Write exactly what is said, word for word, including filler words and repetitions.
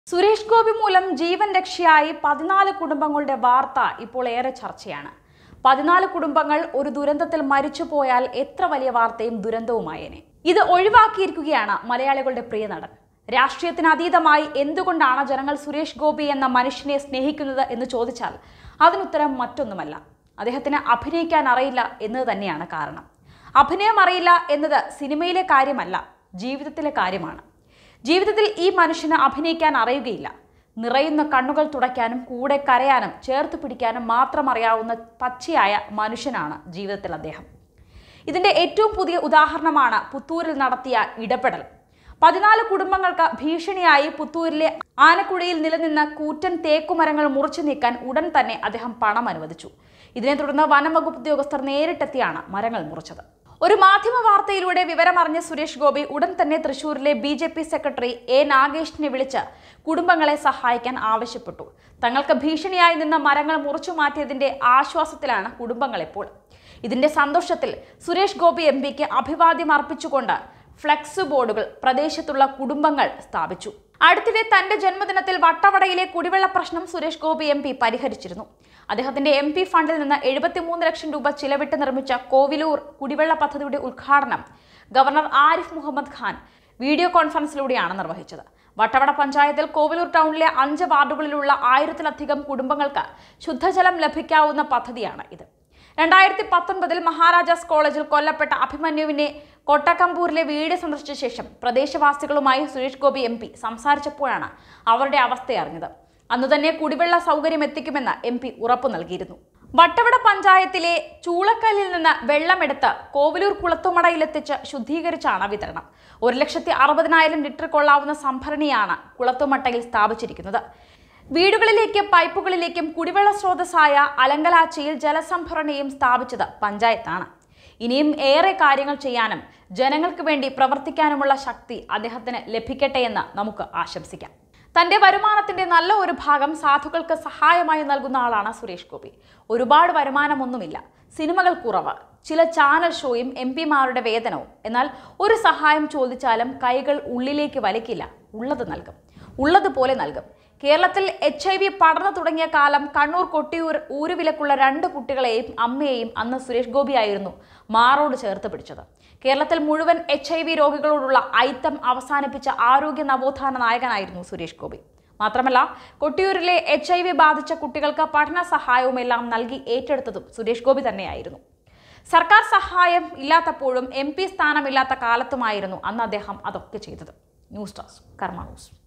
സുരേഷ് ഗോപി മൂലം ജീവൻ രക്ഷയായി പതിനാല് കുടുംബങ്ങളുടെ വാർത്ത ഇപ്പോൾ ഏറെ ചർച്ചയാണ്. പതിനാല് കുടുംബങ്ങൾ ഒരു ദുരന്തത്തിൽ മരിച്ചുപോയാൽ എത്ര വലിയ വാർത്തയും ദുരന്തവുമായേനെ. ഇത് ഒഴിവാക്കിയിരിക്കുകയാണ് മലയാളികളുടെ പ്രിയ നടൻ. രാഷ്ട്രീയത്തിന് അതീതമായി എന്തുകൊണ്ടാണ് ജനങ്ങൾ സുരേഷ് ഗോപി എന്ന മനുഷ്യനെ സ്നേഹിക്കുന്നത് എന്ന് ചോദിച്ചാൽ അതിനുത്തരം മറ്റൊന്നുമല്ല, അദ്ദേഹത്തിന് അഭിനയിക്കാൻ അറിയില്ല എന്നത് തന്നെയാണ് കാരണം. അഭിനയം അറിയില്ല എന്നത് സിനിമയിലെ കാര്യമല്ല, ജീവിതത്തിലെ കാര്യമാണ്. ജീവിതത്തിൽ ഈ മനുഷ്യന് അഭിനയിക്കാൻ അറിയുകയില്ല. നിറയുന്ന കണ്ണുകൾ തുടയ്ക്കാനും കൂടെ കരയാനും ചേർത്ത് പിടിക്കാനും മാത്രം അറിയാവുന്ന പച്ചയായ മനുഷ്യനാണ് ജീവിതത്തിൽ അദ്ദേഹം. ഇതിന്റെ ഏറ്റവും പുതിയ ഉദാഹരണമാണ് പുത്തൂരിൽ നടത്തിയ ഇടപെടൽ. പതിനാല് കുടുംബങ്ങൾക്ക് ഭീഷണിയായി പുത്തൂരിലെ ആനക്കുഴിയിൽ നിലനിന്ന കൂറ്റൻ തേക്കുമരങ്ങൾ മുറിച്ചു നീക്കാൻ ഉടൻ തന്നെ അദ്ദേഹം പണം അനുവദിച്ചു. ഇതിനെ തുടർന്ന് വനം വകുപ്പ് ഉദ്യോഗസ്ഥർ നേരിട്ടെത്തിയാണ് മരങ്ങൾ മുറിച്ചത്. ഒരു മാധ്യമ വാർത്തയിലൂടെ വിവരമറിഞ്ഞ സുരേഷ് ഗോപി ഉടൻ തന്നെ തൃശൂരിലെ B J P secretary A നാഗേഷിനെ വിളിച്ച് കുടുംബങ്ങളെ സഹായിക്കാൻ ആവശ്യപ്പെട്ടു. തങ്ങൾക്ക് ഭീഷണിയായി നിന്ന മരങ്ങൾ മുറിച്ചു മാറ്റിയതിന്റെ ആശ്വാസത്തിലാണ് കുടുംബങ്ങളെപ്പോൾ. ഇതിന്റെ സന്തോഷത്തിൽ സുരേഷ് ഗോപി എം പിക്ക് അഭിവാദ്യം അർപ്പിച്ചുകൊണ്ട് ഫ്ലെക്സ് ബോർഡുകൾ പ്രദേശത്തുള്ള കുടുംബങ്ങൾ സ്ഥാപിച്ചു. അടുത്തിടെ തന്റെ ജന്മദിനത്തിൽ വട്ടവടയിലെ കുടിവെള്ള പ്രശ്നം സുരേഷ് ഗോപി എം പി പരിഹരിച്ചിരുന്നു. അദ്ദേഹത്തിന്റെ എം പി ഫണ്ടിൽ നിന്ന് എഴുപത്തിമൂന്ന് ലക്ഷം രൂപ ചിലവിട്ട് നിർമ്മിച്ച കോവിലൂർ കുടിവെള്ള പദ്ധതിയുടെ ഉദ്ഘാടനം ഗവർണർ ആരിഫ് മുഹമ്മദ് ഖാൻ വീഡിയോ കോൺഫറൻസിലൂടെയാണ് നിർവഹിച്ചത്. വട്ടവട പഞ്ചായത്തിൽ കോവിലൂർ ടൗണിലെ അഞ്ച് വാർഡുകളിലുള്ള ആയിരത്തിലധികം കുടുംബങ്ങൾക്ക് ശുദ്ധജലം ലഭിക്കാവുന്ന പദ്ധതിയാണ് ഇത്. രണ്ടായിരത്തി പത്തൊൻപതിൽ മഹാരാജാസ് കോളേജിൽ കൊല്ലപ്പെട്ട അഭിമന്യുവിനെ കൊട്ടക്കമ്പൂരിലെ വീട് സന്ദർശിച്ച ശേഷം പ്രദേശവാസികളുമായി സുരേഷ് ഗോപി എം പി സംസാരിച്ചപ്പോഴാണ് അവരുടെ അവസ്ഥയറിഞ്ഞത്. അന്നു തന്നെ കുടിവെള്ള സൗകര്യം എത്തിക്കുമെന്ന് എം പി ഉറപ്പു നൽകിയിരുന്നു. വട്ടവട പഞ്ചായത്തിലെ ചൂളക്കല്ലിൽ നിന്ന് വെള്ളമെടുത്ത് കോവിലൂർ കുളത്തുമടയിലെത്തിച്ച് ശുദ്ധീകരിച്ചാണ് വിതരണം. ഒരു ലക്ഷത്തി അറുപതിനായിരം ലിറ്റർ കൊള്ളാവുന്ന സംഭരണിയാണ് കുളത്തുമട്ടയിൽ സ്ഥാപിച്ചിരിക്കുന്നത്. വീടുകളിലേക്കും പൈപ്പുകളിലേക്കും കുടിവെള്ള സ്രോതസ്സായ അലങ്കലാച്ചിയിൽ ജലസംഭരണിയും സ്ഥാപിച്ചത് പഞ്ചായത്താണ്. ഇനിയും ഏറെ കാര്യങ്ങൾ ചെയ്യാനും ജനങ്ങൾക്ക് വേണ്ടി പ്രവർത്തിക്കാനുമുള്ള ശക്തി അദ്ദേഹത്തിന് ലഭിക്കട്ടെ എന്ന് നമുക്ക് ആശംസിക്കാം. തന്റെ വരുമാനത്തിന്റെ നല്ല ഒരു ഭാഗം സാധുക്കൾക്ക് സഹായമായി നൽകുന്ന ആളാണ് സുരേഷ് ഗോപി. ഒരുപാട് വരുമാനമൊന്നുമില്ല, സിനിമകൾ കുറവ്, ചില ചാനൽ ഷോയും എം പിമാരുടെ വേതനവും. എന്നാൽ ഒരു സഹായം ചോദിച്ചാലും കൈകൾ ഉള്ളിലേക്ക് വലിക്കില്ല, ഉള്ളത് നൽകും, ഉള്ളതുപോലെ നൽകും. കേരളത്തിൽ എച്ച് ഐ വി പടർന്നു തുടങ്ങിയ കാലം കണ്ണൂർ കൊട്ടിയൂർ ഊരുവിലക്കുള്ള രണ്ട് കുട്ടികളെയും അമ്മയെയും അന്ന് സുരേഷ് ഗോപിയായിരുന്നു മാറോട് ചേർത്ത് പിടിച്ചത്. കേരളത്തിൽ മുഴുവൻ എച്ച് ഐ വി രോഗികളോടുള്ള ഐത്തം അവസാനിപ്പിച്ച ആരോഗ്യ നവോത്ഥാന നായകനായിരുന്നു സുരേഷ് ഗോപി. മാത്രമല്ല, കൊട്ടിയൂരിലെ എച്ച് ഐ വി ബാധിച്ച കുട്ടികൾക്ക് പഠന സഹായവുമെല്ലാം നൽകി ഏറ്റെടുത്തതും സുരേഷ് ഗോപി തന്നെയായിരുന്നു. സർക്കാർ സഹായം ഇല്ലാത്തപ്പോഴും എം പി സ്ഥാനമില്ലാത്ത കാലത്തുമായിരുന്നു അന്ന് അദ്ദേഹം അതൊക്കെ ചെയ്തത്. News desk Karma news.